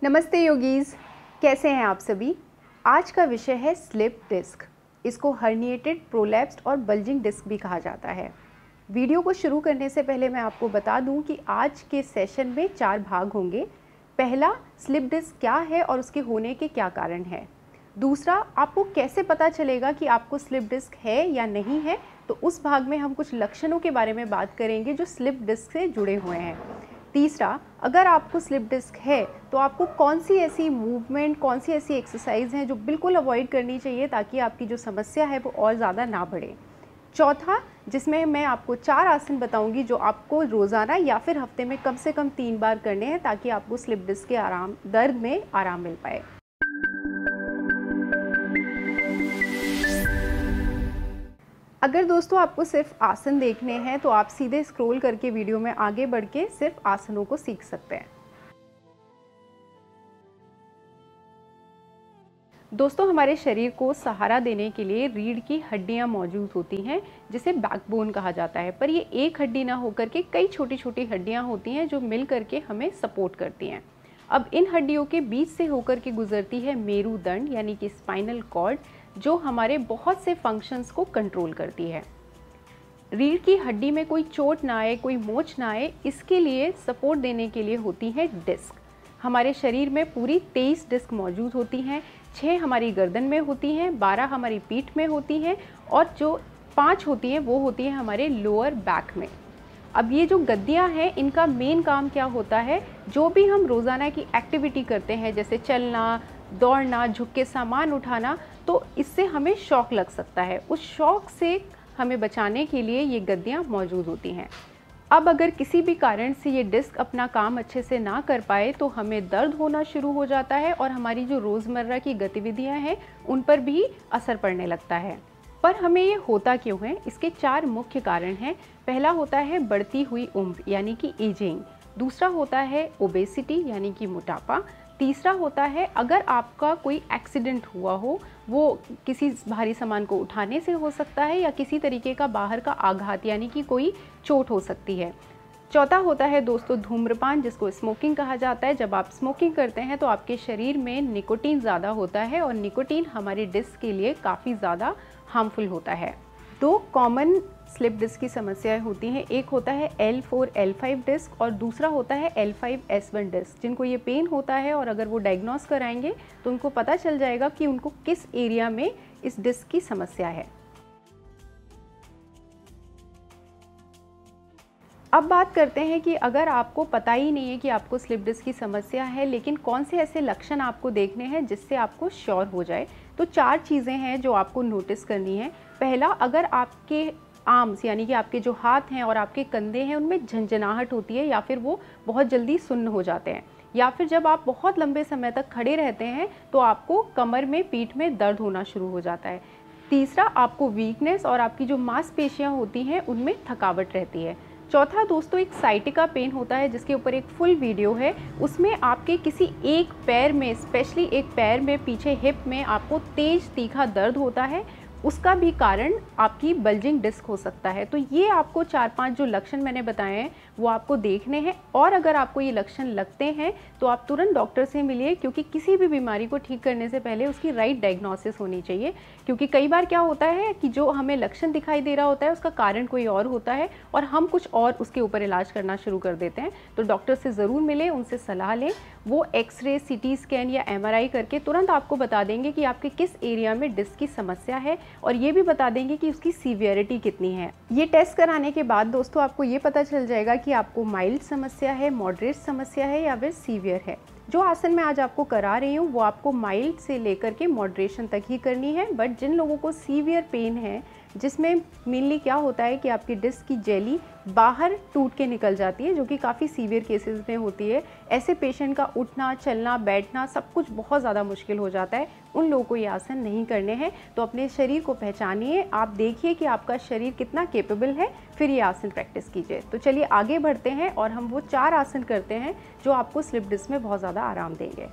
नमस्ते योगीज, कैसे हैं आप सभी। आज का विषय है स्लिप डिस्क। इसको हर्निएटेड, प्रोलैप्स्ड और बल्जिंग डिस्क भी कहा जाता है। वीडियो को शुरू करने से पहले मैं आपको बता दूं कि आज के सेशन में 4 भाग होंगे। पहला, स्लिप डिस्क क्या है और उसके होने के क्या कारण हैं। दूसरा, आपको कैसे पता चलेगा कि आपको स्लिप डिस्क है या नहीं है, तो उस भाग में हम कुछ लक्षणों के बारे में बात करेंगे जो स्लिप डिस्क से जुड़े हुए हैं। तीसरा, अगर आपको स्लिप डिस्क है तो आपको कौन सी ऐसी मूवमेंट, कौन सी ऐसी एक्सरसाइज हैं जो बिल्कुल अवॉइड करनी चाहिए ताकि आपकी जो समस्या है वो और ज़्यादा ना बढ़े। चौथा, जिसमें मैं आपको 4 आसन बताऊंगी जो आपको रोज़ाना या फिर हफ्ते में कम से कम 3 बार करने हैं ताकि आपको स्लिप डिस्क के दर्द में आराम मिल पाए। अगर दोस्तों आपको सिर्फ आसन देखने हैं तो आप सीधे स्क्रॉल करके वीडियो में आगे बढ़ के सिर्फ आसनों को सीख सकते हैं। दोस्तों, हमारे शरीर को सहारा देने के लिए रीढ़ की हड्डियां मौजूद होती हैं जिसे बैकबोन कहा जाता है। पर ये एक हड्डी ना होकर के कई छोटी छोटी हड्डियां होती हैं जो मिल करके हमें सपोर्ट करती हैं। अब इन हड्डियों के बीच से होकर के गुजरती है मेरुदंड यानी कि स्पाइनल कॉर्ड, जो हमारे बहुत से फंक्शंस को कंट्रोल करती है। रीढ़ की हड्डी में कोई चोट ना आए, कोई मोच ना आए, इसके लिए सपोर्ट देने के लिए होती है डिस्क। हमारे शरीर में पूरी 23 डिस्क मौजूद होती हैं। 6 हमारी गर्दन में होती हैं, 12 हमारी पीठ में होती हैं और जो 5 होती हैं वो होती हैं हमारे लोअर बैक में। अब ये जो गद्दियाँ हैं, इनका मेन काम क्या होता है, जो भी हम रोज़ाना की एक्टिविटी करते हैं जैसे चलना, दौड़ना, झुक के सामान उठाना, तो इससे हमें शॉक लग सकता है। उस शॉक से हमें बचाने के लिए ये गद्दियाँ मौजूद होती हैं। अब अगर किसी भी कारण से ये डिस्क अपना काम अच्छे से ना कर पाए तो हमें दर्द होना शुरू हो जाता है और हमारी जो रोज़मर्रा की गतिविधियाँ हैं उन पर भी असर पड़ने लगता है। पर हमें ये होता क्यों है, इसके 4 मुख्य कारण हैं। पहला होता है बढ़ती हुई उम्र यानी कि एजिंग। दूसरा होता है ओबेसिटी यानी कि मोटापा। तीसरा होता है अगर आपका कोई एक्सीडेंट हुआ हो, वो किसी भारी सामान को उठाने से हो सकता है या किसी तरीके का बाहर का आघात यानी कि कोई चोट हो सकती है। चौथा होता है दोस्तों धूम्रपान, जिसको स्मोकिंग कहा जाता है। जब आप स्मोकिंग करते हैं तो आपके शरीर में निकोटीन ज़्यादा होता है और निकोटीन हमारी डिस्क के लिए काफ़ी ज़्यादा हार्मफुल होता है। 2 कॉमन स्लिप डिस्क की समस्याएं होती हैं। एक होता है L4, L5 डिस्क और दूसरा होता है L5S1 डिस्क। जिनको ये पेन होता है और अगर वो डायग्नोस कराएंगे तो उनको पता चल जाएगा कि उनको किस एरिया में इस डिस्क की समस्या है। अब बात करते हैं कि अगर आपको पता ही नहीं है कि आपको स्लिप डिस्क की समस्या है, लेकिन कौन से ऐसे लक्षण आपको देखने हैं जिससे आपको श्योर हो जाए, तो 4 चीज़ें हैं जो आपको नोटिस करनी है। पहला, अगर आपके आर्म्स यानी कि आपके जो हाथ हैं और आपके कंधे हैं उनमें झंझनाहट होती है या फिर वो बहुत जल्दी सुन्न हो जाते हैं, या फिर जब आप बहुत लंबे समय तक खड़े रहते हैं तो आपको कमर में, पीठ में दर्द होना शुरू हो जाता है। तीसरा, आपको वीकनेस और आपकी जो मांसपेशियां होती हैं उनमें थकावट रहती है। चौथा दोस्तों, एक साइटिका पेन होता है जिसके ऊपर एक फुल वीडियो है। उसमें आपके किसी एक पैर में, स्पेशली एक पैर में पीछे हिप में आपको तेज तीखा दर्द होता है। उसका भी कारण आपकी बल्जिंग डिस्क हो सकता है। तो ये आपको 4-5 जो लक्षण मैंने बताए हैं वो आपको देखने हैं और अगर आपको ये लक्षण लगते हैं तो आप तुरंत डॉक्टर से मिलिए, क्योंकि किसी भी बीमारी को ठीक करने से पहले उसकी राइट डायग्नोसिस होनी चाहिए। क्योंकि कई बार क्या होता है कि जो हमें लक्षण दिखाई दे रहा होता है उसका कारण कोई और होता है और हम कुछ और उसके ऊपर इलाज करना शुरू कर देते हैं। तो डॉक्टर से ज़रूर मिलें, उनसे सलाह लें। वो एक्सरे, CT स्कैन या MRI करके तुरंत आपको बता देंगे कि आपके किस एरिया में डिस्क की समस्या है और ये भी बता देंगे कि उसकी सीवियरिटी कितनी है। ये टेस्ट कराने के बाद दोस्तों आपको ये पता चल जाएगा कि आपको माइल्ड समस्या है, मॉडरेट समस्या है या फिर सीवियर है। जो आसन मैं आज आपको करा रही हूँ वो आपको माइल्ड से लेकर के मॉडरेशन तक ही करनी है। बट जिन लोगों को सीवियर पेन है, जिसमें मेनली क्या होता है कि आपकी डिस्क की जेली बाहर टूट के निकल जाती है, जो कि काफ़ी सीवियर केसेस में होती है, ऐसे पेशेंट का उठना, चलना, बैठना सब कुछ बहुत ज़्यादा मुश्किल हो जाता है। उन लोगों को ये आसन नहीं करने हैं। तो अपने शरीर को पहचानिए, आप देखिए कि आपका शरीर कितना केपेबल है, फिर ये आसन प्रैक्टिस कीजिए। तो चलिए आगे बढ़ते हैं और हम वो 4 आसन करते हैं जो आपको स्लिप डिस्क में बहुत ज़्यादा आराम देंगे।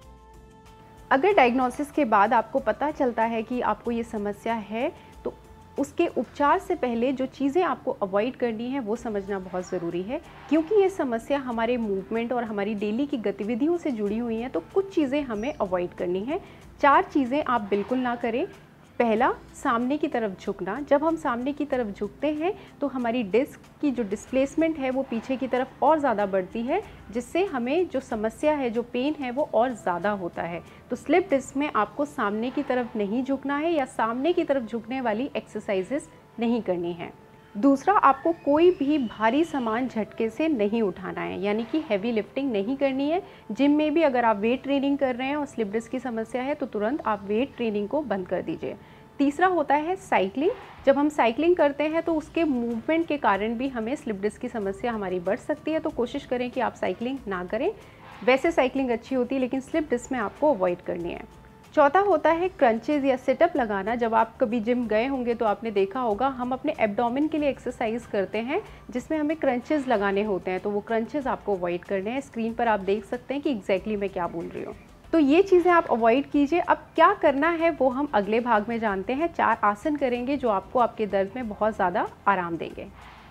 अगर डायग्नोसिस के बाद आपको पता चलता है कि आपको ये समस्या है, तो उसके उपचार से पहले जो चीज़ें आपको अवॉइड करनी है वो समझना बहुत ज़रूरी है, क्योंकि ये समस्या हमारे मूवमेंट और हमारी डेली की गतिविधियों से जुड़ी हुई हैं। तो कुछ चीज़ें हमें अवॉइड करनी है। 4 चीज़ें आप बिल्कुल ना करें। पहला, सामने की तरफ झुकना। जब हम सामने की तरफ झुकते हैं तो हमारी डिस्क की जो डिस्प्लेसमेंट है वो पीछे की तरफ और ज़्यादा बढ़ती है, जिससे हमें जो समस्या है, जो पेन है, वो और ज़्यादा होता है। तो स्लिप डिस्क में आपको सामने की तरफ नहीं झुकना है या सामने की तरफ झुकने वाली एक्सरसाइजेस नहीं करनी है। दूसरा, आपको कोई भी भारी सामान झटके से नहीं उठाना है, यानी कि हैवी लिफ्टिंग नहीं करनी है। जिम में भी अगर आप वेट ट्रेनिंग कर रहे हैं और स्लिप डिस्क की समस्या है तो तुरंत आप वेट ट्रेनिंग को बंद कर दीजिए। तीसरा होता है साइकिलिंग। जब हम साइकिलिंग करते हैं तो उसके मूवमेंट के कारण भी हमें स्लिप डिस्क की समस्या हमारी बढ़ सकती है, तो कोशिश करें कि आप साइकिलिंग ना करें। वैसे साइकिलिंग अच्छी होती है लेकिन स्लिप डिस्क में आपको अवॉइड करनी है। चौथा होता है क्रंचेज़ या सिटअप लगाना। जब आप कभी जिम गए होंगे तो आपने देखा होगा, हम अपने एब्डोमेन के लिए एक्सरसाइज करते हैं जिसमें हमें क्रंचेज़ लगाने होते हैं, तो वो क्रंचेज़ आपको अवॉइड करने हैं। स्क्रीन पर आप देख सकते हैं कि एग्जैक्टली मैं क्या बोल रही हूँ। तो ये चीज़ें आप अवॉइड कीजिए। अब क्या करना है वो हम अगले भाग में जानते हैं। 4 आसन करेंगे जो आपको आपके दर्द में बहुत ज़्यादा आराम देंगे।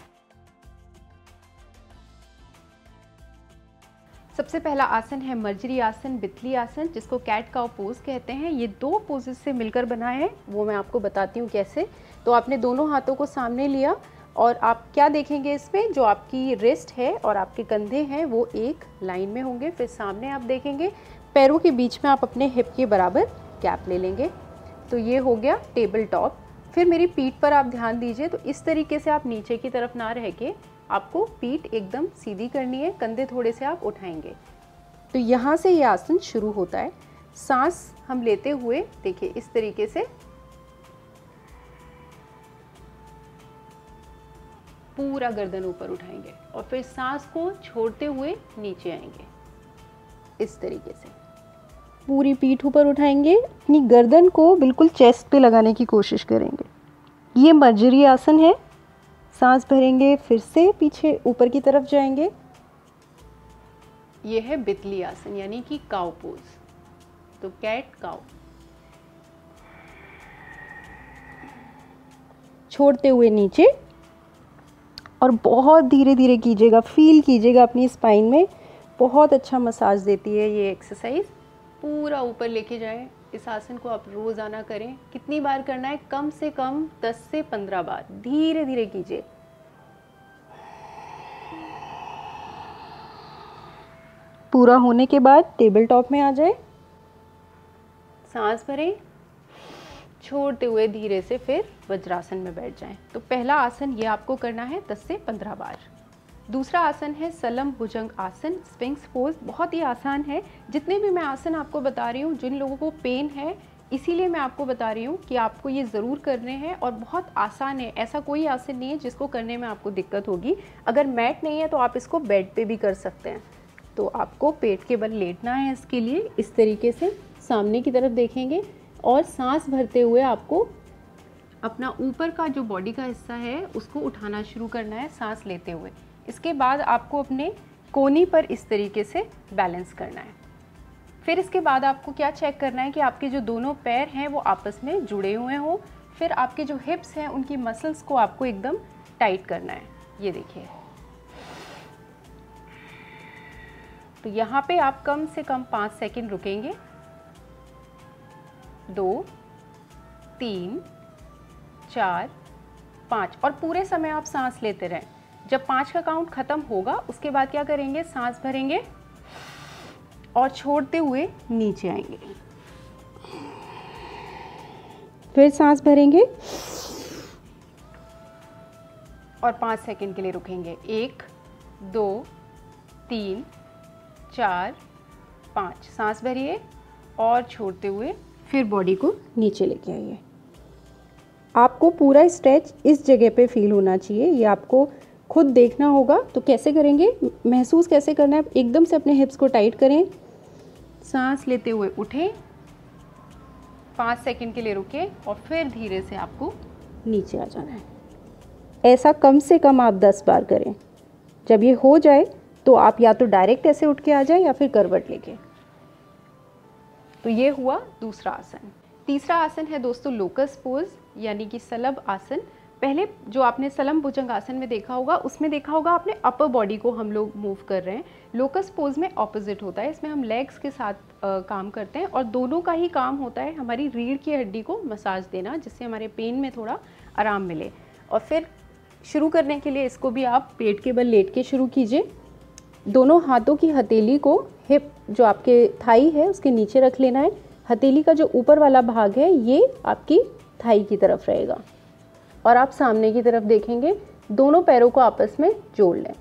सबसे पहला आसन है मर्जरी आसन, बितली आसन, जिसको कैट काउ पोज कहते हैं। ये 2 पोजेस से मिलकर बना है, वो मैं आपको बताती हूँ कैसे। तो आपने दोनों हाथों को सामने लिया और आप क्या देखेंगे इसमें, जो आपकी रिस्ट है और आपके कंधे हैं वो एक लाइन में होंगे। फिर सामने आप देखेंगे, पैरों के बीच में आप अपने हिप के बराबर गैप ले लेंगे। तो ये हो गया टेबल टॉप। फिर मेरी पीठ पर आप ध्यान दीजिए। तो इस तरीके से आप नीचे की तरफ ना रह के आपको पीठ एकदम सीधी करनी है, कंधे थोड़े से आप उठाएंगे। तो यहाँ से ये आसन शुरू होता है। सांस हम लेते हुए देखिए इस तरीके से पूरा गर्दन ऊपर उठाएंगे और फिर सांस को छोड़ते हुए नीचे आएंगे। इस तरीके से पूरी पीठ ऊपर उठाएंगे, अपनी गर्दन को बिल्कुल चेस्ट पे लगाने की कोशिश करेंगे। ये मर्जरी आसन है। सांस भरेंगे, फिर से पीछे ऊपर की तरफ जाएंगे। ये है बितली आसन यानी कि काउ पोज। तो कैट काउ, छोड़ते हुए नीचे और बहुत धीरे धीरे कीजिएगा, फील कीजिएगा अपनी स्पाइन में। बहुत अच्छा मसाज देती है ये एक्सरसाइज। पूरा ऊपर लेके जाएं। इस आसन को आप रोज़ाना करें। कितनी बार करना है? कम से कम 10 से 15 बार। धीरे धीरे कीजिए। पूरा होने के बाद टेबल टॉप में आ जाए, सांस भरें, छोड़ते हुए धीरे से फिर वज्रासन में बैठ जाएं। तो पहला आसन ये आपको करना है 10 से 15 बार। दूसरा आसन है सलम भुजंग आसन, स्फिंक्स पोज। बहुत ही आसान है। जितने भी मैं आसन आपको बता रही हूँ, जिन लोगों को पेन है इसीलिए मैं आपको बता रही हूँ कि आपको ये ज़रूर करने हैं और बहुत आसान है। ऐसा कोई आसन नहीं है जिसको करने में आपको दिक्कत होगी। अगर मैट नहीं है तो आप इसको बेड पे भी कर सकते हैं। तो आपको पेट के बल लेटना है। इसके लिए इस तरीके से सामने की तरफ देखेंगे और सांस भरते हुए आपको अपना ऊपर का जो बॉडी का हिस्सा है उसको उठाना शुरू करना है सांस लेते हुए। इसके बाद आपको अपने कोहनी पर इस तरीके से बैलेंस करना है। फिर इसके बाद आपको क्या चेक करना है कि आपके जो दोनों पैर हैं वो आपस में जुड़े हुए हों। फिर आपके जो हिप्स हैं उनकी मसल्स को आपको एकदम टाइट करना है। ये देखिए, तो यहाँ पे आप कम से कम 5 सेकंड रुकेंगे। 2, 3, 4, 5 और पूरे समय आप सांस लेते रहें। जब 5 का काउंट खत्म होगा उसके बाद क्या करेंगे, सांस भरेंगे और छोड़ते हुए नीचे आएंगे। फिर सांस भरेंगे और 5 सेकंड के लिए रुकेंगे। 1, 2, 3, 4, 5। सांस भरिए और छोड़ते हुए फिर बॉडी को नीचे लेके आइए। आपको पूरा स्ट्रेच इस जगह पे फील होना चाहिए। ये आपको खुद देखना होगा। तो कैसे करेंगे, महसूस कैसे करना है, एकदम से अपने हिप्स को टाइट करें, सांस लेते हुए उठें, 5 सेकंड के लिए रुकें और फिर धीरे से आपको नीचे आ जाना है। ऐसा कम से कम आप 10 बार करें। जब ये हो जाए तो आप या तो डायरेक्ट ऐसे उठ के आ जाए या फिर करवट लेके। तो ये हुआ दूसरा आसन। तीसरा आसन है दोस्तों लोकस पोज, यानी कि सलभ आसन। पहले जो आपने सलम भुजंग आसन में देखा होगा, उसमें देखा होगा आपने अपर बॉडी को हम लोग मूव कर रहे हैं। लोकस पोज में ऑपोजिट होता है, इसमें हम लेग्स के साथ काम करते हैं और दोनों का ही काम होता है हमारी रीढ़ की हड्डी को मसाज देना, जिससे हमारे पेन में थोड़ा आराम मिले। और फिर शुरू करने के लिए इसको भी आप पेट के बल लेट के शुरू कीजिए। दोनों हाथों की हथेली को हिप जो आपके थाई है उसके नीचे रख लेना है। हथेली का जो ऊपर वाला भाग है ये आपकी थाई की तरफ रहेगा और आप सामने की तरफ देखेंगे। दोनों पैरों को आपस में जोड़ लें।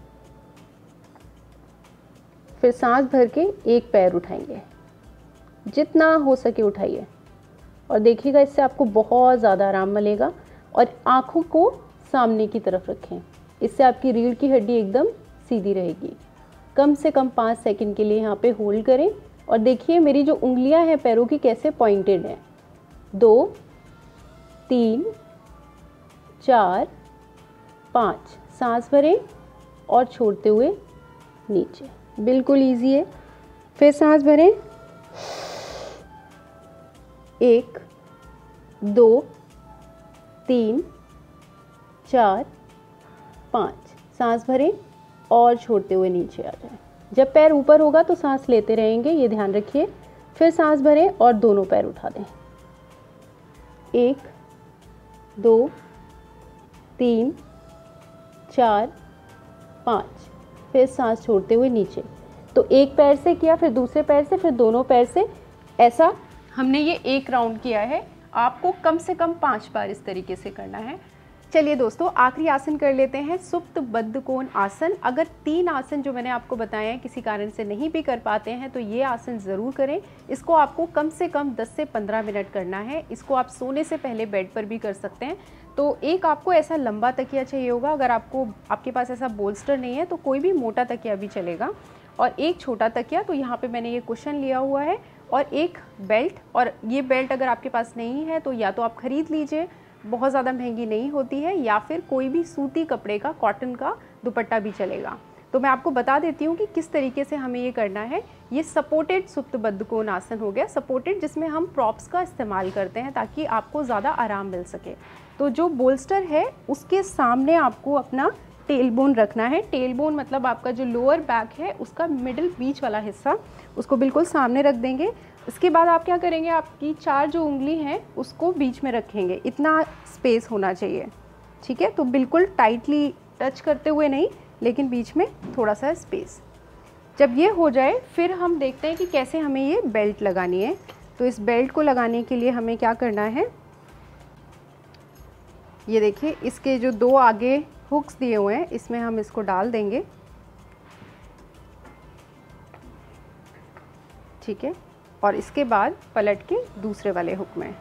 फिर सांस भर के एक पैर उठाएंगे, जितना हो सके उठाइए और देखिएगा इससे आपको बहुत ज़्यादा आराम मिलेगा। और आँखों को सामने की तरफ रखें, इससे आपकी रीढ़ की हड्डी एकदम सीधी रहेगी। कम से कम 5 सेकंड के लिए यहाँ पे होल्ड करें और देखिए मेरी जो उंगलियां हैं पैरों की कैसे पॉइंटेड हैं। 2 3 4 5। सांस भरें और छोड़ते हुए नीचे, बिल्कुल इजी है। फिर सांस भरें, 1 2 3 4 5। सांस भरें और छोड़ते हुए नीचे आ जाएं। जब पैर ऊपर होगा तो सांस लेते रहेंगे, ये ध्यान रखिए। फिर सांस भरें और दोनों पैर उठा दें। 1 2 3 4 5। फिर सांस छोड़ते हुए नीचे। तो एक पैर से किया, फिर दूसरे पैर से, फिर दोनों पैर से। ऐसा हमने ये एक राउंड किया है। आपको कम से कम 5 बार इस तरीके से करना है। चलिए दोस्तों, आखिरी आसन कर लेते हैं, सुप्त बद्ध कोण आसन। अगर 3 आसन जो मैंने आपको बताए हैं किसी कारण से नहीं भी कर पाते हैं तो ये आसन ज़रूर करें। इसको आपको कम से कम 10 से 15 मिनट करना है। इसको आप सोने से पहले बेड पर भी कर सकते हैं। तो एक आपको ऐसा लंबा तकिया चाहिए होगा, अगर आपके पास ऐसा बोल्स्टर नहीं है तो कोई भी मोटा तकिया भी चलेगा, और एक छोटा तकिया। तो यहाँ पे मैंने ये कुशन लिया हुआ है और एक बेल्ट। और ये बेल्ट अगर आपके पास नहीं है तो या तो आप ख़रीद लीजिए, बहुत ज़्यादा महंगी नहीं होती है, या फिर कोई भी सूती कपड़े का, कॉटन का दुपट्टा भी चलेगा। तो मैं आपको बता देती हूँ कि किस तरीके से हमें ये करना है। ये सपोर्टेड सुप्त बद्ध कोण आसन हो गया। सपोर्टेड जिसमें हम प्रॉप्स का इस्तेमाल करते हैं ताकि आपको ज़्यादा आराम मिल सके। तो जो बोल्स्टर है उसके सामने आपको अपना टेल बोन रखना है। टेल बोन मतलब आपका जो लोअर बैक है उसका मिडिल बीच वाला हिस्सा, उसको बिल्कुल सामने रख देंगे। इसके बाद आप क्या करेंगे, आपकी 4 जो उंगली हैं उसको बीच में रखेंगे, इतना स्पेस होना चाहिए, ठीक है। तो बिल्कुल टाइटली टच करते हुए नहीं, लेकिन बीच में थोड़ा सा स्पेस। जब ये हो जाए फिर हम देखते हैं कि कैसे हमें ये बेल्ट लगानी है। तो इस बेल्ट को लगाने के लिए हमें क्या करना है, ये देखिए इसके जो 2 आगे हुक्स दिए हुए हैं इसमें हम इसको डाल देंगे, ठीक है। और इसके बाद पलट के दूसरे वाले हुक में।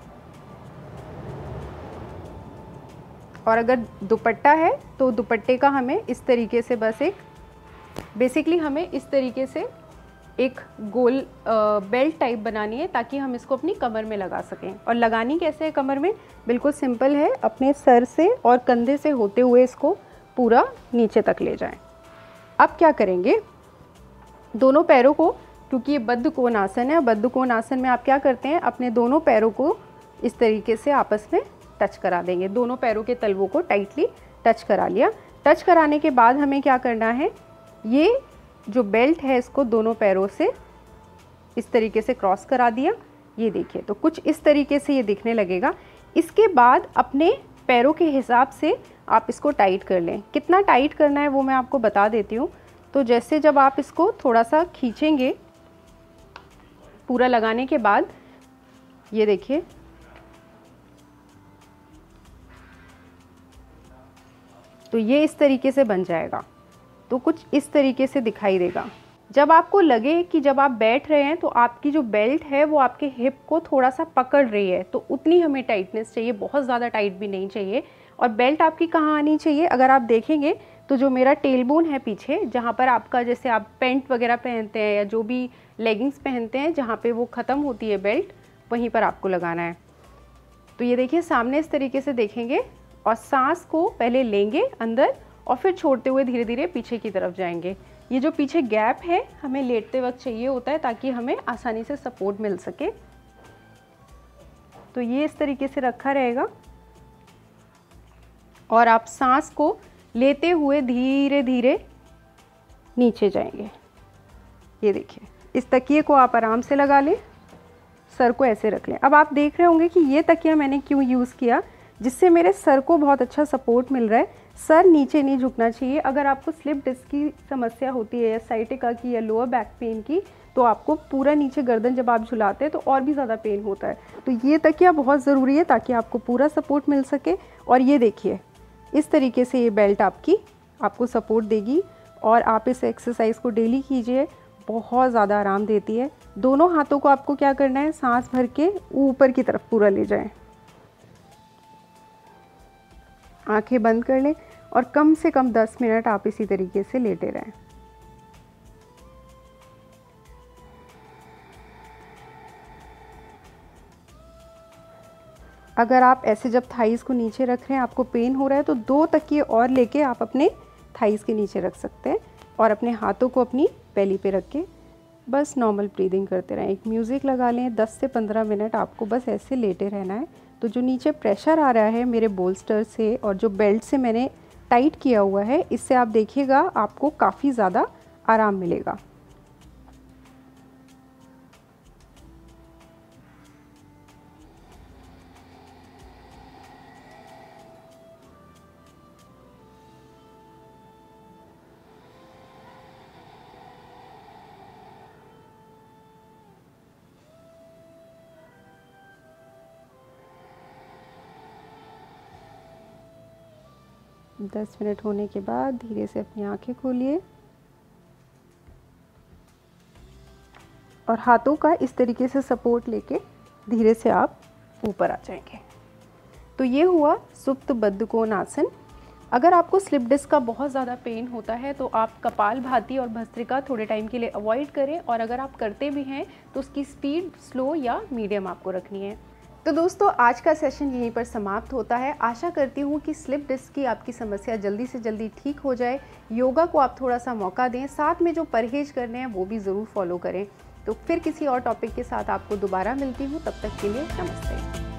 और अगर दुपट्टा है तो दुपट्टे का हमें इस तरीके से बस एक बेसिकली हमें इस तरीके से एक गोल बेल्ट टाइप बनानी है ताकि हम इसको अपनी कमर में लगा सकें। और लगानी कैसे है कमर में, बिल्कुल सिंपल है, अपने सर से और कंधे से होते हुए इसको पूरा नीचे तक ले जाएं। अब क्या करेंगे, दोनों पैरों को, क्योंकि ये बद्ध कोण आसन है, बद्ध कोण आसन में आप क्या करते हैं, अपने दोनों पैरों को इस तरीके से आपस में टच करा देंगे। दोनों पैरों के तलवों को टाइटली टच करा लिया। टच कराने के बाद हमें क्या करना है, ये जो बेल्ट है इसको दोनों पैरों से इस तरीके से क्रॉस करा दिया। ये देखिए तो कुछ इस तरीके से ये दिखने लगेगा। इसके बाद अपने पैरों के हिसाब से आप इसको टाइट कर लें। कितना टाइट करना है वो मैं आपको बता देती हूँ। तो जैसे जब आप इसको थोड़ा सा खींचेंगे पूरा लगाने के बाद, ये देखिए तो ये इस तरीके से बन जाएगा। तो कुछ इस तरीके से दिखाई देगा। जब आपको लगे कि जब आप बैठ रहे हैं तो आपकी जो बेल्ट है वो आपके हिप को थोड़ा सा पकड़ रही है, तो उतनी हमें टाइटनेस चाहिए, बहुत ज़्यादा टाइट भी नहीं चाहिए। और बेल्ट आपकी कहाँ आनी चाहिए, अगर आप देखेंगे तो जो मेरा टेल बोन है पीछे, जहाँ पर आपका जैसे आप पैंट वगैरह पहनते हैं या जो भी लेगिंग्स पहनते हैं, जहाँ पे वो ख़त्म होती है बेल्ट, वहीं पर आपको लगाना है। तो ये देखिए सामने इस तरीके से देखेंगे और सांस को पहले लेंगे अंदर और फिर छोड़ते हुए धीरे धीरे पीछे की तरफ जाएंगे। ये जो पीछे गैप है हमें लेटते वक्त चाहिए होता है ताकि हमें आसानी से सपोर्ट मिल सके। तो ये इस तरीके से रखा रहेगा और आप सांस को लेते हुए धीरे धीरे नीचे जाएंगे। ये देखिए, इस तकिए को आप आराम से लगा लें, सर को ऐसे रख लें। अब आप देख रहे होंगे कि ये तकिया मैंने क्यों यूज़ किया, जिससे मेरे सर को बहुत अच्छा सपोर्ट मिल रहा है। सर नीचे नहीं झुकना चाहिए। अगर आपको स्लिप डिस्क की समस्या होती है या साइटिका की या लोअर बैक पेन की, तो आपको पूरा नीचे गर्दन जब आप झुलाते हैं तो और भी ज़्यादा पेन होता है। तो ये तकिया बहुत ज़रूरी है ताकि आपको पूरा सपोर्ट मिल सके। और ये देखिए, इस तरीके से ये बेल्ट आपको सपोर्ट देगी और आप इस एक्सरसाइज को डेली कीजिए, बहुत ज़्यादा आराम देती है। दोनों हाथों को आपको क्या करना है, सांस भर के ऊपर की तरफ पूरा ले जाएं। आंखें बंद कर लें और कम से कम 10 मिनट आप इसी तरीके से लेटे रहें। अगर आप ऐसे जब थाइस को नीचे रख रहे हैं, आपको पेन हो रहा है, तो 2 तकिए और लेके आप अपने थाइस के नीचे रख सकते हैं और अपने हाथों को अपनी बेली पे रख के बस नॉर्मल ब्रीदिंग करते रहें। एक म्यूज़िक लगा लें, 10 से 15 मिनट आपको बस ऐसे लेटे रहना है। तो जो नीचे प्रेशर आ रहा है मेरे बोल्स्टर से और जो बेल्ट से मैंने टाइट किया हुआ है, इससे आप देखिएगा आपको काफ़ी ज़्यादा आराम मिलेगा। दस मिनट होने के बाद धीरे से अपनी आंखें खोलिए और हाथों का इस तरीके से सपोर्ट लेके धीरे से आप ऊपर आ जाएंगे। तो ये हुआ सुप्त बद्ध कोण आसन। अगर आपको स्लिप डिस्क का बहुत ज़्यादा पेन होता है तो आप कपालभाति और भस्त्रिका थोड़े टाइम के लिए अवॉइड करें, और अगर आप करते भी हैं तो उसकी स्पीड स्लो या मीडियम आपको रखनी है। तो दोस्तों, आज का सेशन यहीं पर समाप्त होता है। आशा करती हूँ कि स्लिप डिस्क की आपकी समस्या जल्दी से जल्दी ठीक हो जाए। योगा को आप थोड़ा सा मौका दें, साथ में जो परहेज करने हैं वो भी ज़रूर फॉलो करें। तो फिर किसी और टॉपिक के साथ आपको दोबारा मिलती हूँ, तब तक के लिए नमस्ते।